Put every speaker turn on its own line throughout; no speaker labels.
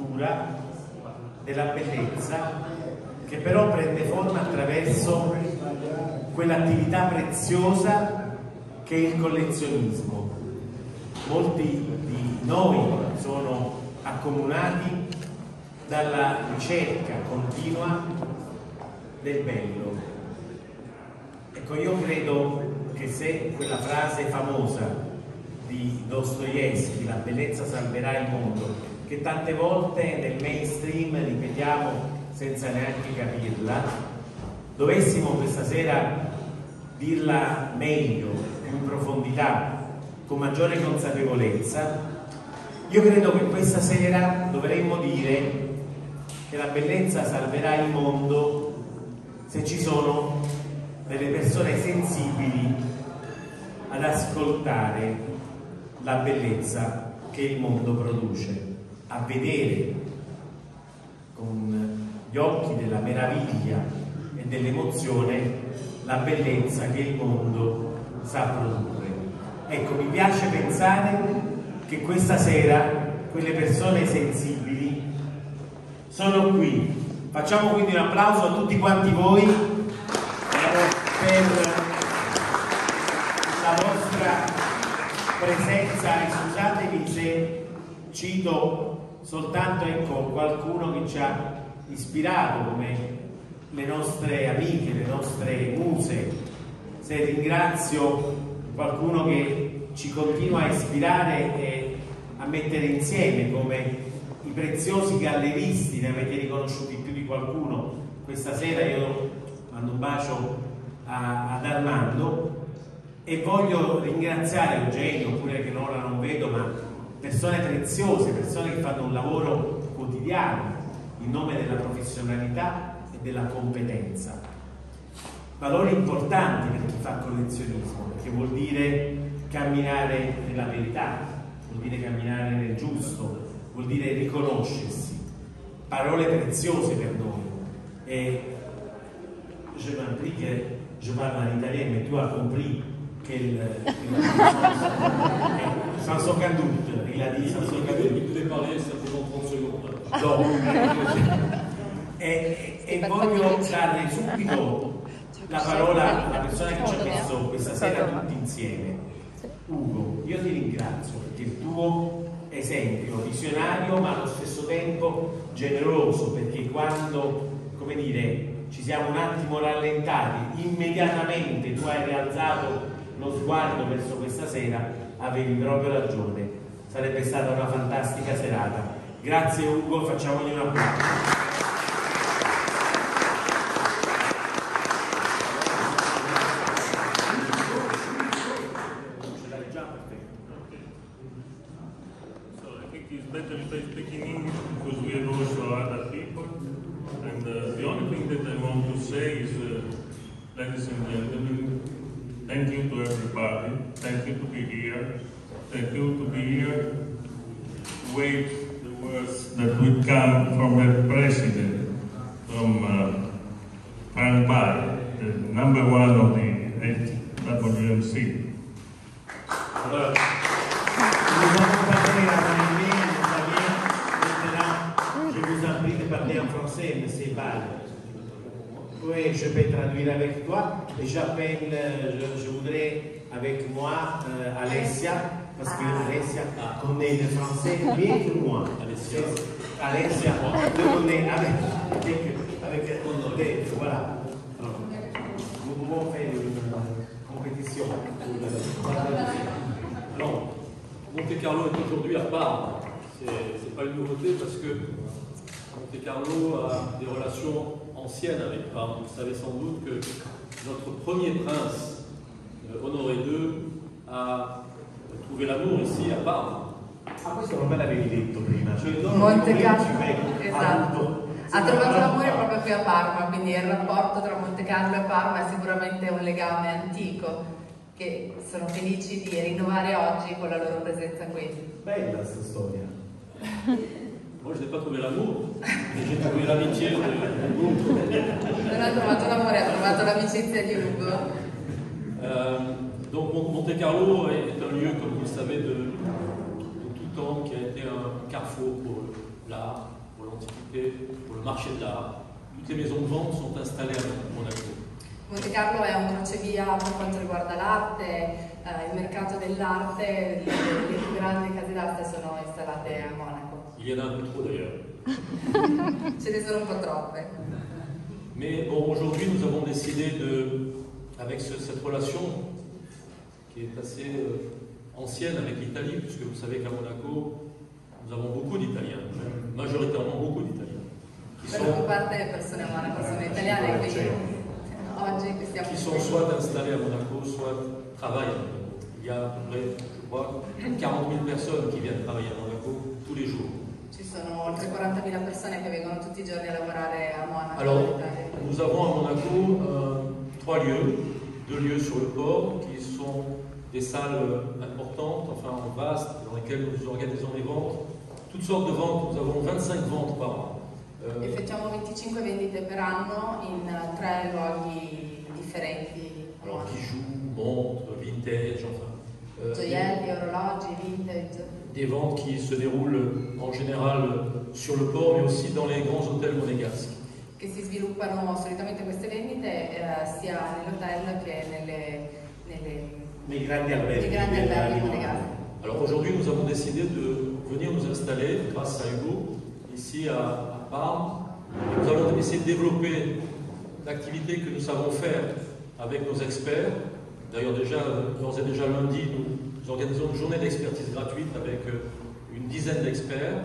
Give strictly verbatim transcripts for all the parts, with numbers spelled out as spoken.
cultura della bellezza, che però prende forma attraverso quell'attività preziosa che è il collezionismo. Molti di noi sono accomunati dalla ricerca continua del bello. Ecco, io credo che se quella frase famosa di Dostoevskij, la bellezza salverà il mondo, che tante volte nel mainstream ripetiamo senza neanche capirla, dovessimo questa sera dirla meglio, più in profondità, con maggiore consapevolezza, io credo che questa sera dovremmo dire che la bellezza salverà il mondo se ci sono delle persone sensibili ad ascoltare la bellezza che il mondo produce, a vedere con gli occhi della meraviglia e dell'emozione la bellezza che il mondo sa produrre. Ecco, mi piace pensare che questa sera quelle persone sensibili sono qui. Facciamo quindi un applauso a tutti quanti voi per la vostra presenza, e scusatemi se cito soltanto, ecco, qualcuno che ci ha ispirato come le nostre amiche, le nostre muse, se ringrazio qualcuno che ci continua a ispirare e a mettere insieme, come i preziosi galleristi, ne avete riconosciuti più di qualcuno questa sera. Io mando un bacio a, ad Armando, e voglio ringraziare Eugenio, oppure che ora non vedo, ma persone preziose, persone che fanno un lavoro quotidiano in nome della professionalità e della competenza. Valori importanti per chi fa collezionismo, perché vuol dire camminare nella verità, vuol dire camminare nel giusto, vuol dire riconoscersi. Parole preziose per noi. Et je m'implique que je parle en italien, mais tu as compris quel, sans aucun doute, il a dit sans aucun doute.
Tu devais parler simplement trente secondes.
No. e, e voglio dare subito la parola alla persona che ci ha messo questa sera tutti insieme. Ugo, io ti ringrazio perché il tuo esempio visionario, ma allo stesso tempo generoso, perché quando, come dire, ci siamo un attimo rallentati, immediatamente tu hai rialzato lo sguardo verso questa sera, avevi proprio ragione, sarebbe stata una fantastica serata. Grazie Ugo, facciamogli un applauso.
Better if I speak in English because we have also other people. And uh, the only thing that I want to say is, uh, ladies and gentlemen, thank you to everybody. Thank you to be here. Thank you to be here. Wait the words that will come from the president, from uh, Frank Bay, the number one of the W M C.
Allora, en français, monsieur Ball. Oui, je peux traduire avec toi. Et j'appelle, je, je voudrais avec moi euh, Alessia, parce que Alessia connaît le français mieux que moi. Alessia, Alessia le connaît avec, avec, avec Honoré, voilà. Alors, nous pouvons faire une compétition.
Alors, Monte Carlo est aujourd'hui à Parme. C'est pas une nouveauté parce que Monte Carlo a des relations anciennes avec Parme. Vous savez sans doute que notre premier prince, Honoré deux, a trouvé l'amour ici à Parme.
Ah, questo non me l'avevi detto prima. Cioè,
Monte Carlo, esatto. Ha trovato l'amore proprio qui a Parma, quindi il rapporto tra Monte Carlo e Parma è sicuramente un legame antico, che sono felici di rinnovare oggi con la loro presenza qui.
Bella questa storia.
Moi, je n'ai pas trouvé l'amour, j'ai trouvé l'amitié de Ugo.
Non ha trovato l'amore, ha trovato l'amicizia di Ugo.
Euh, donc, Monte Carlo est un lieu, comme vous le savez, de, de tout temps, qui a été un carrefour pour l'art, pour l'antiquité, pour le marché de l'art. Toutes les maisons de vente sont installées à Monaco.
Monte Carlo è un crocevia per quanto riguarda l'arte, eh, il mercato dell'arte, le, le più grandi case d'arte sono installate a Monaco.
Il y en a un peu trop d'ailleurs.
Ce ne sono un po' troppe.
Mais bon, aujourd'hui, nous avons décidé de, avec ce, cette relation qui est assez euh, ancienne avec l'Italie, puisque vous savez qu'à Monaco, nous avons beaucoup d'Italiens, majoritairement beaucoup d'Italiens, qui
Per la
sont,
parte le persone a Monaco sono italiane, quindi oggi qui stiamo
qui sont soit installés à Monaco, soit travaillent à Monaco. Il y a à peu près, je crois, quarante mille personnes qui viennent travailler à Monaco tous les jours.
Ci sono oltre quarantamila persone che vengono tutti i giorni a lavorare a Monaco.
Alors, nous avons à Monaco euh, trois lieux, deux lieux sur le port qui sont des salles importantes, enfin vastes, dans lesquelles nous organisons des ventes, toutes sortes de ventes. Nous avons vingt-cinq ventes par an. Euh,
Effettuiamo venticinque vendite per anno in tre luoghi differenti.
alors, bijoux, montres, vintage, enfin. euh,
Gioielli, orologi, vintage.
Des ventes qui se déroulent en général sur le port, mais aussi dans les grands hôtels monégasques.
Che si sviluppano solitamente queste vendite eh, sia nell'hotel che nelle, nelle,
nei grandi alberghi.
nei grandi alberghi monegaschi.
Alors aujourd'hui, nous avons décidé de venir nous installer, grâce à Hugo, ici à, à Parme. Nous allons essayer de développer l'activité que nous savons faire avec nos experts. D'ailleurs, déjà, d'ores et déjà lundi, nous, nous organisons une journée d'expertise gratuite avec une dizaine d'experts.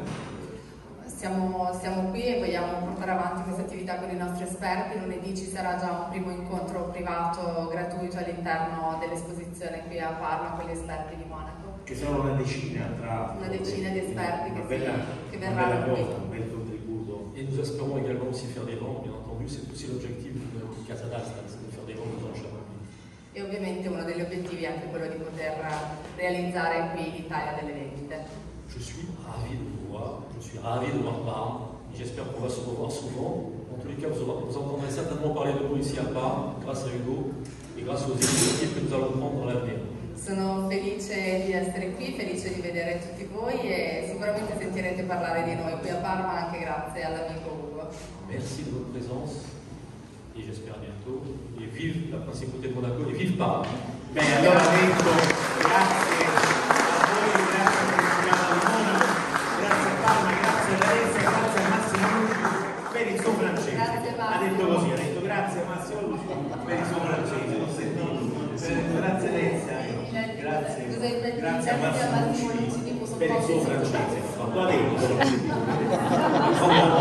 Siamo, siamo qui e vogliamo portare avanti questa attività con i nostri esperti. Lunedì ci sarà già un primo incontro privato gratuito all'interno dell'esposizione qui a Parma con gli esperti di Monaco.
Che sono una decina tra
Una decina di esperti
una
che,
bella,
si, che
una
verranno
bella
qui.
cosa, un bel contributo.
Et nous espérons également aussi faire des ventes, bien entendu. C'est aussi l'objectif de Casa d'Asta, c'est de faire des ventes aux enchères.
E ovviamente uno degli obiettivi è anche quello di poter realizzare qui in Italia delle vendite.
Je suis ravi de vous voir, je suis ravi de voir Parme. J'espère qu'on va se revoir souvent. En tous les cas, vous, aurez, vous entendrez certainement parler de nous ici à Parme, grâce à Hugo et grâce aux initiatives que nous allons prendre dans l'avenir.
Sono felice di essere qui, felice di vedere tutti voi e sicuramente sentirete parlare di noi qui a Parma anche grazie all'amico Ugo.
Merci de votre présence et j'espère bientôt. Et vive la principauté de Monaco et vive Parme.
Bene, allora detto, grazie a voi, grazie al Principato di Monaco, grazie a Parma, grazie a Larezza, grazie a Massimo Luci per il suo francese.
Grazie,
ha detto così, ha detto grazie a Massimo Luci per il suo francese. Grazie Alessia, grazie, grazie a Massimo Luci per il suo francese. Lo ha detto.